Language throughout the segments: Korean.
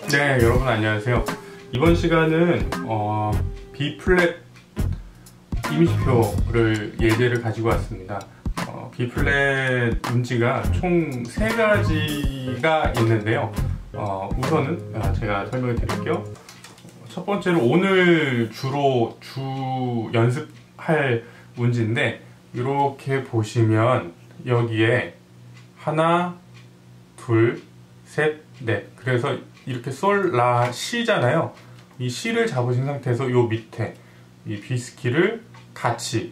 네, 여러분 안녕하세요. 이번 시간은 B 플랫 이미지표를 예제를 가지고 왔습니다. B 플랫 운지가 총 3가지가 있는데요. 우선은 제가 설명을 드릴게요. 첫 번째로 오늘 주로 연습할 운지인데, 이렇게 보시면 여기에 하나, 둘, 셋, 넷. 그래서 이렇게 솔, 라, 시잖아요. 이 시를 잡으신 상태에서 요 밑에 이 B스키를 같이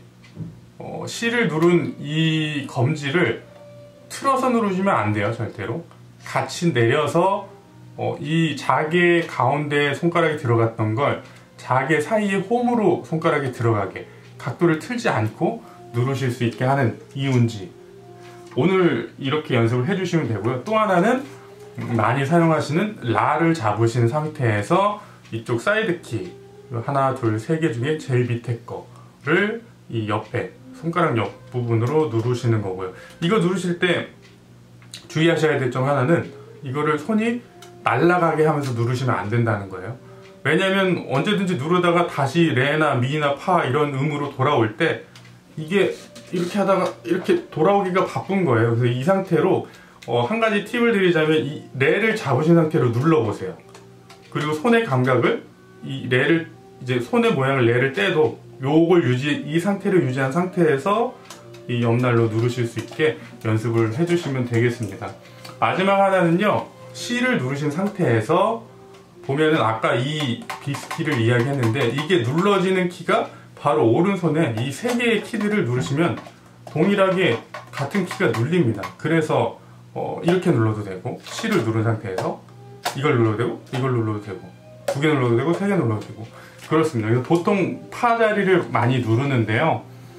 시를 누른 이 검지를 틀어서 누르시면 안 돼요. 절대로. 같이 내려서 이 자개 가운데 손가락이 들어갔던 걸 자개 사이에 홈으로 손가락이 들어가게 각도를 틀지 않고 누르실 수 있게 하는 이 운지, 오늘 이렇게 연습을 해주시면 되고요. 또 하나는 많이 사용하시는 라를 잡으신 상태에서 이쪽 사이드 키 하나, 둘, 3개 중에 제일 밑에 거를 이 옆에 손가락 옆 부분으로 누르시는 거고요. 이거 누르실 때 주의하셔야 될 점 하나는, 이거를 손이 날아가게 하면서 누르시면 안 된다는 거예요. 왜냐면 언제든지 누르다가 다시 레나 미나 파 이런 음으로 돌아올 때 이게 이렇게 하다가 이렇게 돌아오기가 바쁜 거예요. 그래서 이 상태로 한 가지 팁을 드리자면, 이 레를 잡으신 상태로 눌러보세요. 그리고 손의 감각을 이 레를 이제 손의 모양을 레를 떼도 요걸 이 상태를 유지한 상태에서 이 옆날로 누르실 수 있게 연습을 해주시면 되겠습니다. 마지막 하나는요, C를 누르신 상태에서 보면은 아까 이 B스키를 이야기했는데, 이게 눌러지는 키가 바로 오른손에 이 3개의 키들을 누르시면 동일하게 같은 키가 눌립니다. 그래서 이렇게 눌러도 되고, C를 누른 상태에서 이걸 눌러도 되고, 이걸 눌러도 되고, 2개 눌러도 되고, 3개 눌러도 되고, 그렇습니다. 그래서 보통 파 자리를 많이 누르는데요.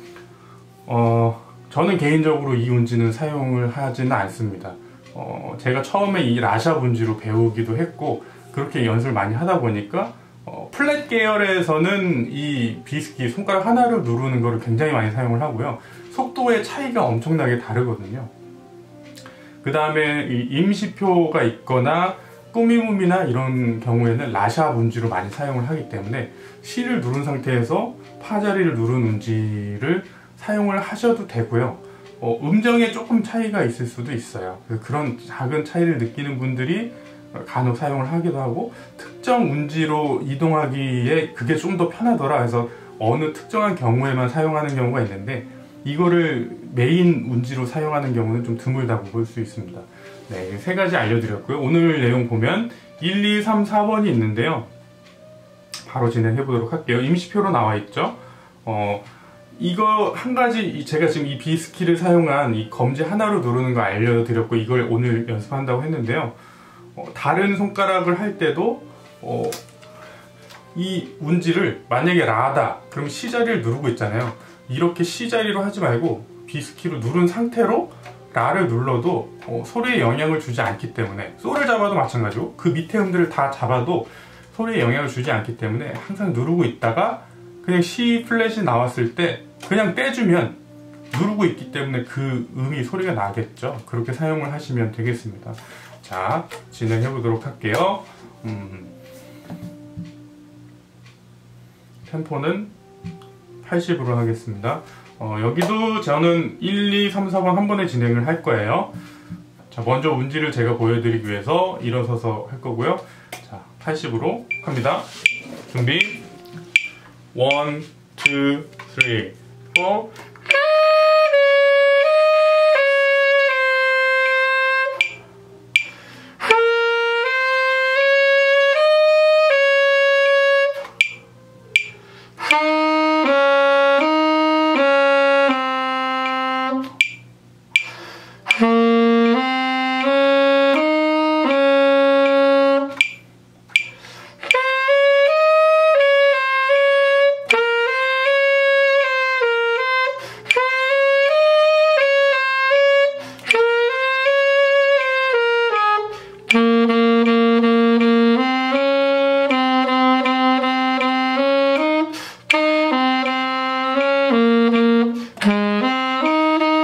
저는 개인적으로 이 운지는 사용을 하지는 않습니다. 제가 처음에 이 라샵 운지로 배우기도 했고, 그렇게 연습을 많이 하다 보니까 플랫 계열에서는 이 B스키 손가락 하나를 누르는 거를 굉장히 많이 사용을 하고요. 속도의 차이가 엄청나게 다르거든요. 그 다음에 이 임시표가 있거나 꾸미무미나 이런 경우에는 라샵 운지로 많이 사용을 하기 때문에 C를 누른 상태에서 파 자리를 누른 운지를 사용을 하셔도 되고요. 음정에 조금 차이가 있을 수도 있어요. 그런 작은 차이를 느끼는 분들이 간혹 사용을 하기도 하고, 특정 운지로 이동하기에 그게 좀 더 편하더라 해서 어느 특정한 경우에만 사용하는 경우가 있는데, 이거를 메인 운지로 사용하는 경우는 좀 드물다고 볼 수 있습니다. 네, 3가지 알려드렸고요. 오늘 내용 보면 1, 2, 3, 4번이 있는데요. 바로 진행해 보도록 할게요. 임시표로 나와 있죠. 이거 한 가지, 제가 지금 이 B스키를 사용한 이 검지 하나로 누르는 거 알려드렸고, 이걸 오늘 연습한다고 했는데요. 다른 손가락을 할 때도 이 운지를 만약에 라다 그럼 C 자리를 누르고 있잖아요. 이렇게 C 자리로 하지 말고 B스키로 누른 상태로 라를 눌러도 소리에 영향을 주지 않기 때문에, 솔을 잡아도 마찬가지고 그 밑에 음들을 다 잡아도 소리에 영향을 주지 않기 때문에 항상 누르고 있다가 그냥 C 플랫이 나왔을 때 그냥 떼주면 누르고 있기 때문에 그 음이 소리가 나겠죠. 그렇게 사용을 하시면 되겠습니다. 자, 진행해 보도록 할게요. 템포는 80으로 하겠습니다. 여기도 저는 1, 2, 3, 4번 한 번에 진행을 할 거예요. 자, 먼저 운지를 제가 보여드리기 위해서 일어서서 할 거고요. 자, 80으로 합니다. 준비. 1, 2, 3, 4.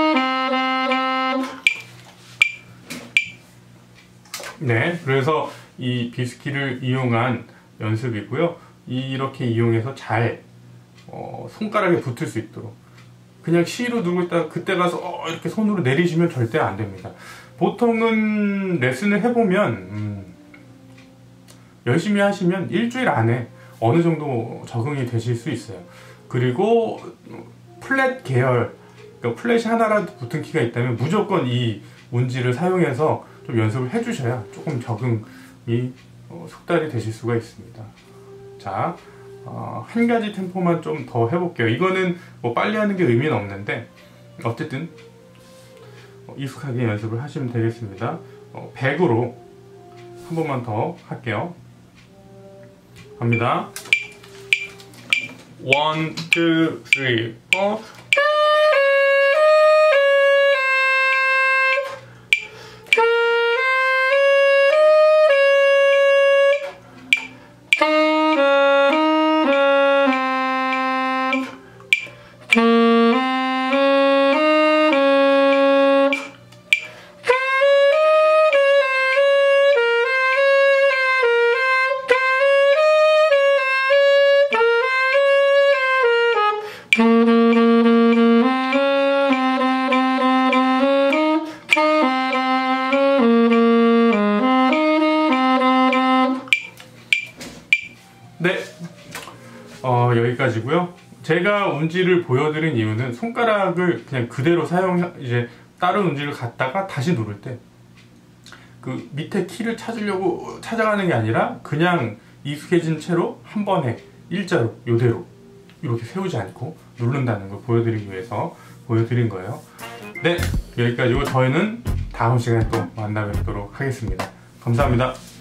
네, 그래서 이 비스키를 이용한 연습이고요. 이렇게 이용해서 잘 손가락에 붙을 수 있도록, 그냥 C로 누르고 있다가 그때 가서 이렇게 손으로 내리시면 절대 안 됩니다. 보통은 레슨을 해보면 열심히 하시면 일주일 안에 어느 정도 적응이 되실 수 있어요. 그리고 플랫 계열, 그러니까 플랫이 하나라도 붙은 키가 있다면 무조건 이 운지를 사용해서 좀 연습을 해주셔야 조금 적응이 속달이 되실 수가 있습니다. 자, 한 가지 템포만 좀 더 해볼게요. 이거는 뭐 빨리 하는 게 의미는 없는데 어쨌든 익숙하게 연습을 하시면 되겠습니다. 100으로 한 번만 더 할게요. 갑니다. 1, 2, 3, 4. 네, 여기까지고요. 제가 운지를 보여드린 이유는 손가락을 그냥 그대로 이제 다른 운지를 갖다가 다시 누를 때 그 밑에 키를 찾으려고 찾아가는 게 아니라 그냥 익숙해진 채로 한 번에 일자로 요대로 이렇게 세우지 않고 누른다는 걸 보여드리기 위해서 보여드린 거예요. 네, 여기까지고 저희는 다음 시간에 또 만나 뵙도록 하겠습니다. 감사합니다.